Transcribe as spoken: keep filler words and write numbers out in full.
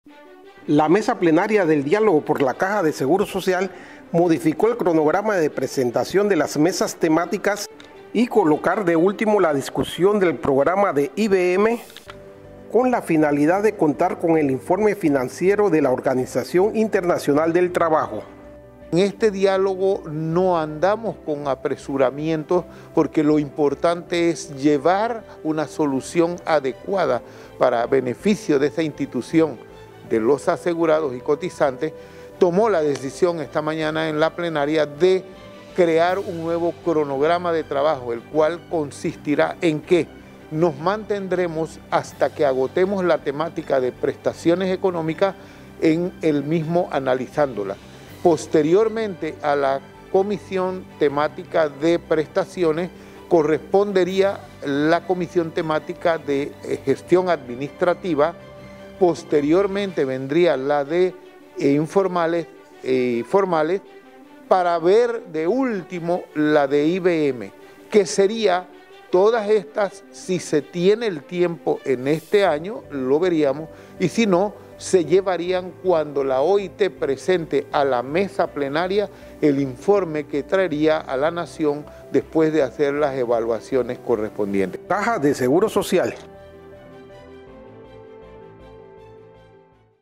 La mesa plenaria del diálogo por la Caja de Seguro Social modificó el cronograma de presentación de las mesas temáticas y colocar de último la discusión del programa de I B M con la finalidad de contar con el informe financiero de la Organización Internacional del Trabajo. En este diálogo no andamos con apresuramientos porque lo importante es llevar una solución adecuada para beneficio de esa institución de los asegurados y cotizantes. Tomó la decisión esta mañana en la plenaria de crear un nuevo cronograma de trabajo, el cual consistirá en que nos mantendremos hasta que agotemos la temática de prestaciones económicas en el mismo analizándola. Posteriormente a la comisión temática de prestaciones correspondería la comisión temática de gestión administrativa. Posteriormente vendría la de eh, informales y eh, formales, para ver de último la de I B M, que sería todas estas, si se tiene el tiempo en este año, lo veríamos, y si no, se llevarían cuando la O I T presente a la mesa plenaria el informe que traería a la nación después de hacer las evaluaciones correspondientes. Caja de Seguro Social.